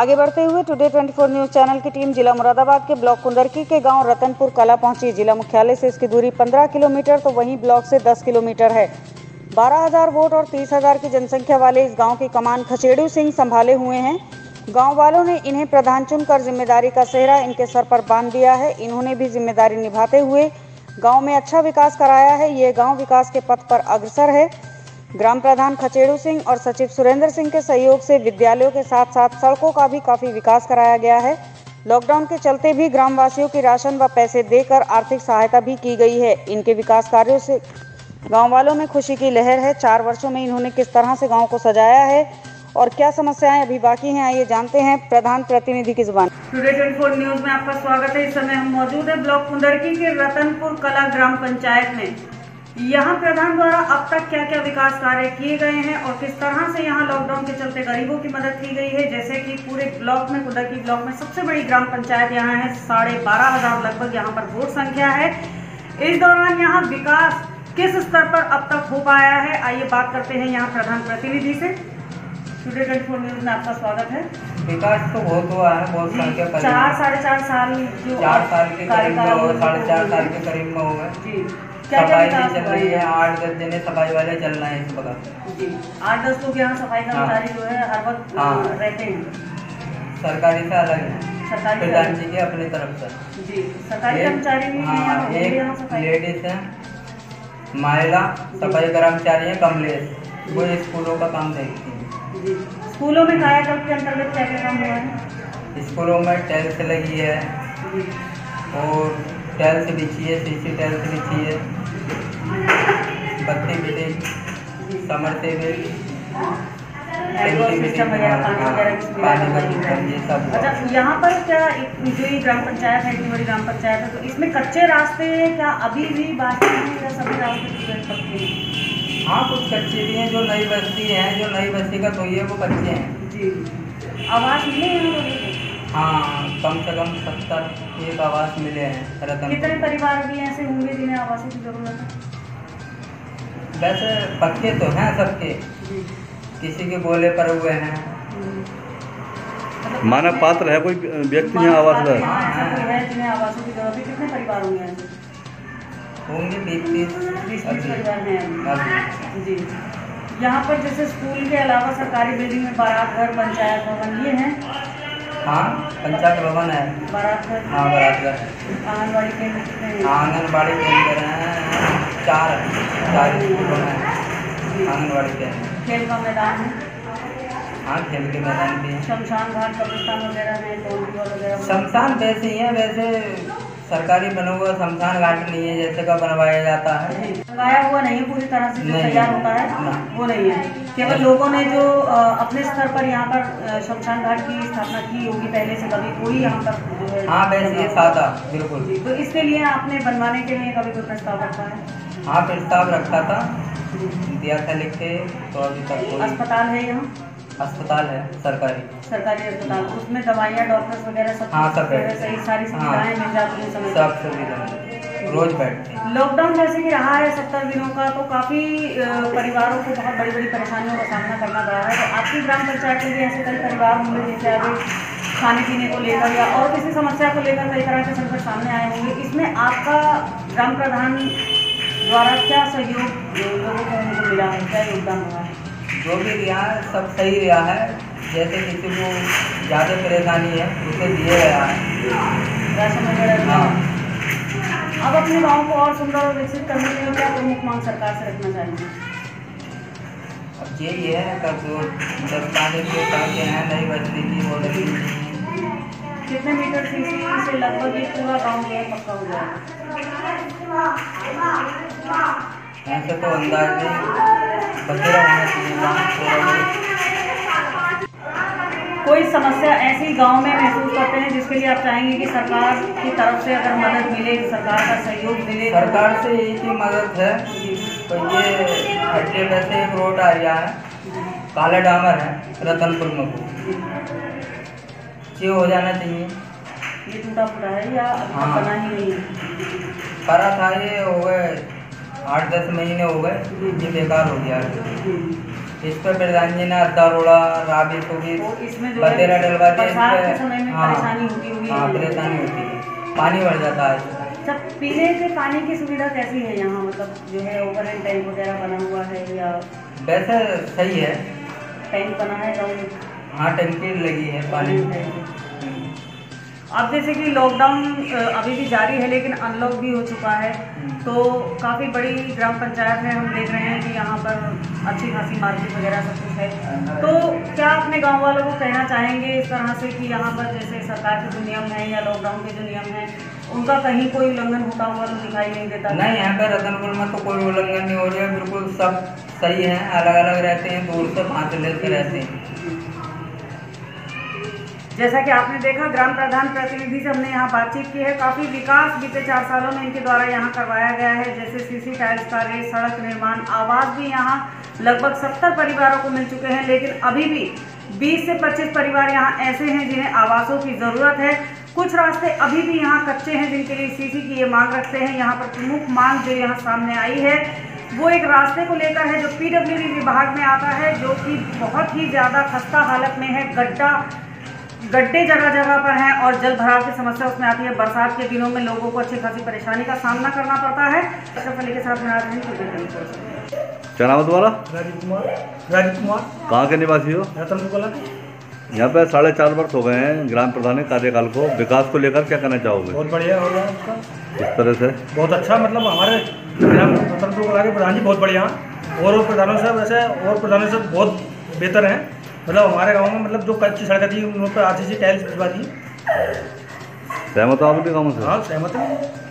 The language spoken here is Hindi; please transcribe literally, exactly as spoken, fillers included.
आगे बढ़ते हुए टुडे चौबीस न्यूज़ चैनल की टीम जिला मुरादाबाद के ब्लॉक कुंदरकी के गांव रतनपुर कला पहुंची। जिला मुख्यालय से इसकी दूरी पंद्रह किलोमीटर तो वहीं ब्लॉक से दस किलोमीटर है। बारह हज़ार वोट और तीस हज़ार की जनसंख्या वाले इस गांव की कमान खचेड़ू सिंह संभाले हुए हैं। गांव वालों ने इन्हें प्रधान चुनकर जिम्मेदारी का सेहरा इनके सर पर बांध दिया है। इन्होंने भी जिम्मेदारी निभाते हुए गाँव में अच्छा विकास कराया है। ये गाँव विकास के पथ पर अग्रसर है। ग्राम प्रधान खचेड़ू सिंह और सचिव सुरेंद्र सिंह के सहयोग से विद्यालयों के साथ साथ सड़कों का भी काफी विकास कराया गया है। लॉकडाउन के चलते भी ग्रामवासियों की राशन व पैसे देकर आर्थिक सहायता भी की गई है। इनके विकास कार्यों से गांव वालों में खुशी की लहर है। चार वर्षों में इन्होंने किस तरह से गांव को सजाया है और क्या समस्याएं अभी बाकी हैं, आइए जानते हैं प्रधान प्रतिनिधि की जुबान। टुडे चौबीस न्यूज में आपका स्वागत है। इस समय हम मौजूद है ब्लॉक कुंदरकी के रतनपुर कला ग्राम पंचायत में। यहाँ प्रधान द्वारा अब तक क्या क्या विकास कार्य किए गए हैं और किस तरह से यहाँ लॉकडाउन के चलते गरीबों की मदद की गई है। जैसे कि पूरे ब्लॉक में कुंदरकी ब्लॉक में सबसे बड़ी ग्राम पंचायत यहाँ है, साढ़े बारह हजार लगभग यहाँ पर वोट संख्या है। इस दौरान यहाँ विकास किस स्तर पर अब तक हो पाया है, आइए बात करते हैं यहाँ प्रधान प्रतिनिधि से। टुडे चौबीस न्यूज में आपका स्वागत है। विकास तो बहुत हुआ है, बहुत संख्या चार साढ़े चार साल जो चार साल के करीब में होगा, साढ़े चार साल के करीब में होगा जी। क्या सफाई क्या भी चल रही है, आठ दस जने सफाई वाले चल रहे हैं इस वक्त जी। आठ दस लोग यहाँ सफाई कर्मचारी जो है हर वक्त हाँ। रहते हैं। सरकारी से अलग है, सरकारी प्रधान जी के अपनी तरफ से जी। सरकारी कर्मचारी भी हाँ, एक लेडीज है, महिला सफाई कर्मचारी है कमलेश, वो स्कूलों का काम देखती है जी। स्कूलों में कायाकल्प के अंतर्गत क्या क्या काम हुआ है? स्कूलों में टाइल्स लगी है और टाइल्स बिछी है, सीसी टाइल्स बिछी है, बत्ती बिछी, समर टेबल, सिस्टम वगैरह, पानी वगैरह की पानी का सिस्टम, ये सब। अच्छा, यहाँ पर क्या जो ये ग्राम पंचायत है, इतनी बड़ी ग्राम पंचायत है, तो इसमें कच्चे रास्ते क्या अभी भी बाकी हैं या सभी रास्ते पक्के हैं? हाँ, कुछ कच्चे भी हैं, जो नई बस्ती है, जो नई बस्ती का तो ये वो कच्चे हैं जी। आवास मिले हैं? हाँ, कम से कम सत्तर एक आवास मिले हैं रतन। कितने परिवार भी ऐसे होंगे जिन्हें आवासों की जरूरत है? वैसे पक्के तो हैं सबके, किसी के बोले पर हुए हैं। मानव पात्र है कोई व्यक्ति यहाँ आवास है? हाँ, ऐसा कोई है जिन्हें आवासों की जरूरत है? कितने परिवार होंगे ऐसे? होंगे बीस तीस बीस तीस परिवार हैं जी। यहाँ पर जैसे स्कूल के अलावा सरकारी बिल्डिंग में बारात घर, पंचायत भवन ये हैं? हाँ, पंचायत भवन है, बारात घर, हाँ बारात घर, आंगनबाड़ी केंद्र कितने हैं? आंगनबाड़ी केंद्र हैं चार चार स्कूलों में आंगनबाड़ी केंद्र। खेल का मैदान है? हाँ, खेल के मैदान भी है। शमशान घाट, कब्रिस्तान वगैरह है, टोल वगैरह? शमशान वैसे ही है, वैसे सरकारी बना हुआ शमशान घाट नहीं है जैसे का बनवाया जाता है। लगाया हुआ नहीं है पूरी तरह से, जो तैयार होता है वो नहीं है। केवल लोगों ने जो अपने स्तर पर यहाँ पर शमशान घाट की स्थापना की होगी पहले से, कभी कोई यहाँ पर जो है हाँ वैसे ये सादा बिल्कुल। तो इसके लिए आपने बनवाने के लिए कभी कोई प्रस्ताव रखा है? हाँ, प्रस्ताव रखा था, दिया था लिख के, तो अभी तक कोई। अस्पताल है यहाँ? अस्पताल है सरकारी सरकारी अस्पताल, उसमें दवाइयाँ, डॉक्टर्स वगैरह सब? हाँ, सब बैठते सही हैं। सारी सुविधाएं मिल जाती हैं समय? सब सुविधा रोज बैठते हैं। लॉकडाउन जैसे कि रहा है सत्तर दिनों का, तो काफ़ी परिवारों को बहुत बड़ी बड़ी परेशानियों का सामना करना पड़ा है। तो आपकी ग्राम पंचायत में भी ऐसे कई परिवार होंगे जिनसे अभी खाने पीने को लेकर या और किसी समस्या को लेकर कई तरह के संकट सामने आए होंगे। इसमें आपका ग्राम प्रधान द्वारा क्या सहयोग लोगों को उनको मिला है, क्या योगदान हुआ है? जो भी रिहा है सब सही रिहा है। जैसे किसी को ज़्यादा परेशानी है उसे दिए गया है राशन वगैरह। हाँ। अब अपने गाँव को और सुंदर और विकसित करने के लिए क्या प्रमुख मांग सरकार से रखना चाहेंगे? अब यही है कब जो दस्ताने की सड़कें हैं नई बस्ती की वो लगी हुई हैं। कितने मीटर सीसी से लगभग ये पूरा गाँव जो है पक्का हो जाएगा? ऐसे तो अंदाज नहीं, बखेरा होना चाहिए गाँव। कोई समस्या ऐसी गांव में महसूस करते हैं जिसके लिए आप चाहेंगे कि सरकार की तरफ से अगर मदद मिले, सरकार का सहयोग मिले? सरकार से एक ही मदद है, तो ये अड्डे पे से एक रोड आ रहा है, काला डामर है रतनपुर में, ये हो जाना चाहिए। ये टूटा फूटा है या हाँ। बना ही नहीं है? करा था, ये हो गए आठ दस महीने हो गए, ये बेकार हो गया। इस पर प्रधान जी ने अद्दा रोड़ा राबी सुबी तो इसमें जो है बतेरा डलवा दिया। इस बरसात पे- के समय में हाँ, परेशानी होती होगी। हाँ परेशानी होती है, पानी बढ़ जाता है। सब पीने के पानी की सुविधा कैसी है यहाँ, मतलब जो है ओवरहेड टैंक वगैरह बना हुआ है या वैसे सही है। टैंक बना है गाँव में? हाँ टंकी लगी है पानी। अब जैसे कि लॉकडाउन अभी भी जारी है लेकिन अनलॉक भी हो चुका है, तो काफ़ी बड़ी ग्राम पंचायत है, हम देख रहे हैं कि यहाँ पर अच्छी खासी मार्केट वगैरह सब कुछ है। तो क्या अपने गांव वालों को कहना चाहेंगे इस तरह से कि यहाँ पर जैसे सरकार के जो नियम हैं या लॉकडाउन के जो नियम हैं उनका कहीं कोई उल्लंघन होता हुआ तो दिखाई नहीं देता? नहीं, यहाँ पे रतनपुर में तो कोई उल्लंघन नहीं हो रही है, बिल्कुल सब सही है। अलग अलग रहते हैं, दूर से फासले से रहते हैं। जैसा कि आपने देखा, ग्राम प्रधान प्रतिनिधि से हमने यहाँ बातचीत की है। काफ़ी विकास बीते चार सालों में इनके द्वारा यहाँ करवाया गया है, जैसे सीसी टाइल्स का रेस, सड़क निर्माण, आवास भी यहाँ लगभग सत्तर परिवारों को मिल चुके हैं। लेकिन अभी भी बीस से पच्चीस परिवार यहाँ ऐसे हैं जिन्हें आवासों की ज़रूरत है। कुछ रास्ते अभी भी यहाँ कच्चे हैं जिनके लिए सीसी की ये मांग रखते हैं। यहाँ पर प्रमुख मांग जो यहाँ सामने आई है वो एक रास्ते को लेकर है जो पीडब्ल्यूडी विभाग में आता है, जो कि बहुत ही ज़्यादा खस्ता हालत में है। गड्ढा गड्ढे जगह जगह पर हैं और जल भराव की समस्या उसमें आती है। बरसात के दिनों में लोगों को अच्छी खासी परेशानी का सामना करना पड़ता है। अशरफ अली के साथ क्या नाम है तुम्हारा? राजीव कुमार। राजीव कुमार। कहाँ के निवासी हो? रतनपुर कला। यहाँ पे साढ़े चार वर्ष हो गए हैं ग्राम प्रधान के कार्यकाल को, विकास को लेकर क्या कहना चाहोगे? बहुत बढ़िया हो गया उसका, इस तरह से बहुत अच्छा। मतलब हमारे ग्राम रतनपुर कला के प्रधान जी बहुत बढ़िया हैं और प्रधानों से वैसे और प्रधानों से बहुत बेहतर हैं। मतलब हमारे गांव में मतलब जो कच्ची सड़क थी उन पर आरसीसी टाइल्स भिजवा दी। सहमत हो आप भी गाँव से? हाँ सहमत है।